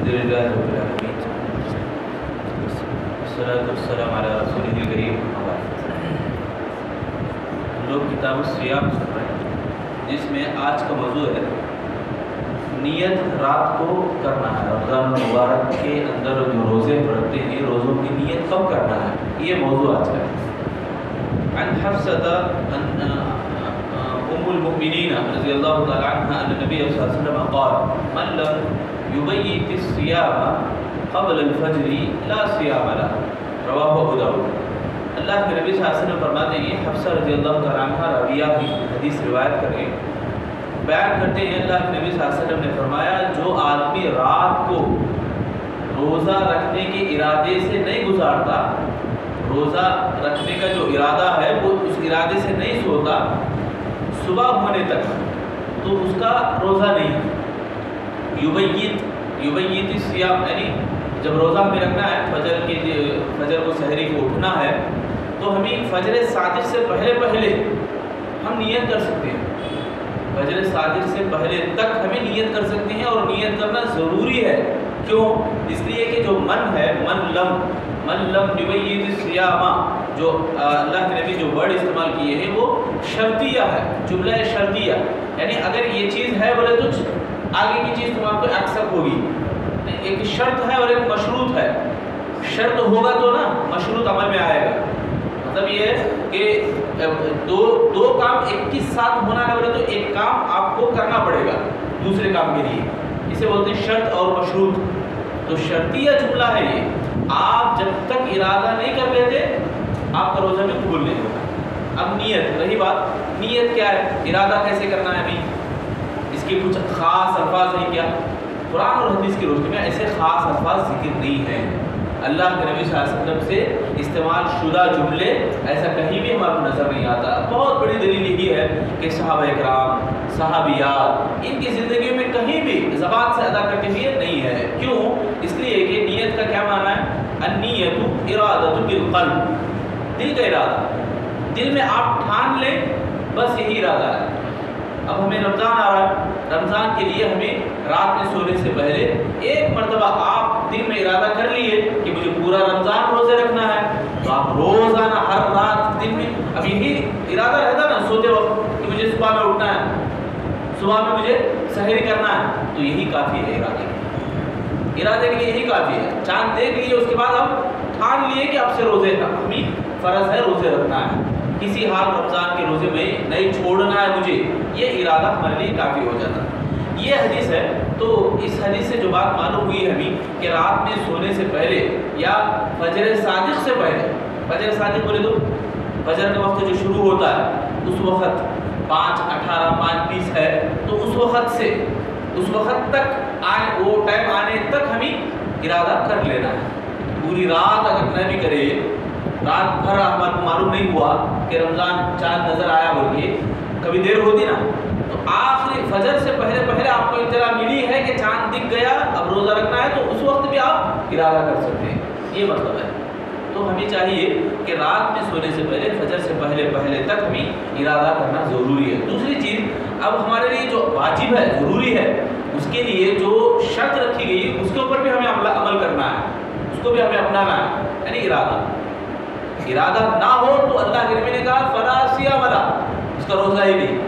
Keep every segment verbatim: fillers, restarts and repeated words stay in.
अल्हम्दुलिल्लाह रब्बिल आलमीन वस्सलातु वस्सलामु अला रसूलिल करीम। हम लोग किताब सियाम सुन रहे हैं, जिसमें आज का मौजू है नियत रात को करना है। रमज़ान मुबारक के अंदर जो रोज़े रखते हैं, रोज़ों की नियत कब करना है, ये मौजू आज का है। अन हफ्सता उम्मुल मुमिनीन रज़ियल्लाहु तआला अन्हा अन नबी सल्लल्लाहु अलैहि वसल्लम क़ाल मन लम युबय्यित सियाम क़ब्ल अल-फ़ज्र ला सियाम लहु, रवाहु अबू दाऊद। अल्लाह के नबी सल्लल्लाहु अलैहि वसल्लम फरमाते हैं, हफ्सा रज़ियल्लाहु तआला अन्हा राविया की हदीस रिवायत करें, बयान करते हैं अल्लाह के नबी सल्लल्लाहु अलैहि वसल्लम ने फरमाया, जो आदमी रात को रोज़ा रखने के इरादे से नहीं गुजारता, रोज़ा रखने का जो इरादा है वो उस इरादे से नहीं सोता सुबह होने तक, तो उसका रोज़ा नहीं है। युबय्यित युबय्यित सियाम यानी जब रोज़ा हमें रखना है, फजर के फजर को सहरी को उठना है, तो हमें फजर सादिक से पहले पहले हम नियत कर सकते हैं। फजर सादिक से पहले तक हमें नियत कर सकते हैं, और नियत करना ज़रूरी है। क्यों? इसलिए कि जो मन है, मन लम मन लम युबय्यित सियामा, जो अल्लाह के नबी जो वर्ड इस्तेमाल किए हैं वो शर्तिया है, जुमला शर्तिया, यानी अगर ये चीज़ है बोले तो आगे की चीज़ तुम्हारे एक्सेप्ट होगी। एक शर्त है और एक मशरूत है। शर्त होगा तो ना मशरूत अमल में आएगा। मतलब ये है कि दो दो काम एक के साथ होना है बोले तो एक काम आपको करना पड़ेगा दूसरे काम के लिए, इसे बोलते हैं शर्त और मशरूत। तो शर्तिया जुमला है ये। आप जब तक इरादा नहीं कर लेते आपका रोज़ा में कबूल नहीं होगा। अब नियत रही बात, नियत क्या है, इरादा कैसे करना है, अभी इसके कुछ ख़ास अल्फाज हैं क्या? कुरान और हदीस की रोशनी में ऐसे ख़ास अल्फाज जिक्र नहीं हैं। अल्लाह के नबी सल्लल्लाहु अलैहि वसल्लम से इस्तेमाल शुदा जुमले ऐसा कहीं भी हमारे नज़र नहीं आता। बहुत बड़ी दलील यही है कि सहाबा इकराम, सहाबियात, इनकी ज़िंदगी में कहीं भी ज़बान से अदा करते हुए नहीं है। क्यों? इसलिए कि नियत का क्या माना है? अन्नियतु इरादतु बिल क़ल्ब, दिल का इरादा। दिल में आप ठान लें, बस यही इरादा है। अब हमें रमज़ान आ रहा है, रमज़ान के लिए हमें रात में सोने से पहले एक मरतबा आप दिल में इरादा कर लिए कि मुझे पूरा रमज़ान रोज़े रखना है, तो आप रोज़ाना हर रात दिन में अब यही इरादा रहता ना सोते वक्त कि मुझे सुबह में उठना है, सुबह में मुझे सहरी करना है, तो यही काफ़ी है इरादे के लिए। इरादे के लिए यही काफ़ी है। चांद देख लिए, उसके बाद आप ठान लिए कि अब से रोज़े हमें फ़र्ज़ है रोज़े रखना है, किसी हाल रमज़ान के रोज़े में नहीं छोड़ना है मुझे, ये इरादा हमारे लिए काफ़ी हो जाता है। ये हदीस है, तो इस हदीस से जो बात मालूम हुई है हमें कि रात में सोने से पहले या फजर सादिक से पहले, फजर सादिक बोले तो फजर का वक्त जो शुरू होता है उस वक्त पाँच अठारह पाँच बीस है, तो उस वक्त से उस वक्त तक आए, वो टाइम आने तक हमें इरादा कर लेना है। पूरी रात अगर न भी करे, रात भर हमारे मालूम नहीं हुआ कि रमज़ान चांद नज़र आया बोल के, कभी देर होती ना, तो आखिरी फजर से पहले पहले आपको इत्तला मिली है कि चांद दिख गया, अब रोज़ा रखना है, तो उस वक्त भी आप इरादा कर सकते हैं। ये मतलब है। तो हमें चाहिए कि रात में सोने से पहले, फजर से पहले पहले तक हमें इरादा करना ज़रूरी है। दूसरी चीज़, अब हमारे लिए जो वाजिब है, ज़रूरी है, उसके लिए जो शर्त रखी गई उसके ऊपर भी हमें अमल करना है, उसको भी हमें अपनाना है, यानी इरादा। इरादा ना हो तो अल्लाह के नबी ने कहा फला सियाम लहु, उसका रोज़ा ही नहीं।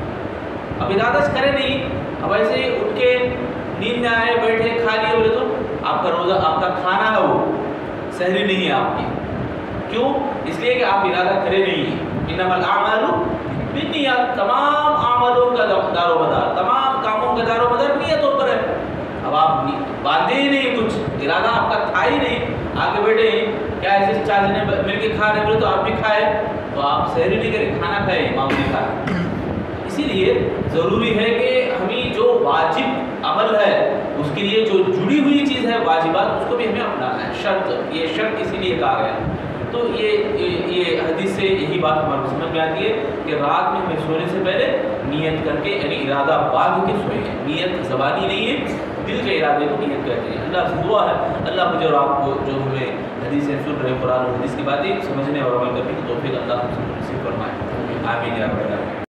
अब इरादा करे नहीं, अब ऐसे ही उठ के नींद में आए, बैठे, खा लिए बोले तो आपका रोज़ा, आपका खाना है वो सहरी नहीं है आपकी। क्यों? इसलिए कि आप इरादा करे नहीं है। इन्नमल आमालु बिन्नियात, तमाम आमलों का दारोमदार, तमाम कामों का दारोमदार नियतों पर है। अब आप बांधे ही नहीं, कुछ इरादा आपका था ही नहीं, आगे बैठे क्या ऐसे चार जने मिल के खा रहे बोले तो आप भी खाए, तो आप सहरी नहीं करें, खाना खाए, मामूली खाए। इसीलिए ज़रूरी है कि हमें जो वाजिब अमल है उसके लिए जो जुड़ी हुई चीज़ है वाजिबात, उसको भी हमें अपनाना है। शर्त, ये शर्त इसीलिए कहा गया। तो ये ये, ये हदीस से यही बात हमारे समझ में आती है कि रात में हमें सोने से पहले नियत करके, यानी इरादा बांध के सोएंगे। नियत ज़बानी नहीं है, दिल के इरादे को नियत कहते हैं। अल्लाह से दुआ है अल्लाह मुझे और आपको जो हमें हदीस सुन रहे कुरान और हदीस की बातें समझने और अमल करने की तौफीक अल्लाह हमसे नसीब फरमाए। आमीन या रब्बल आलमीन।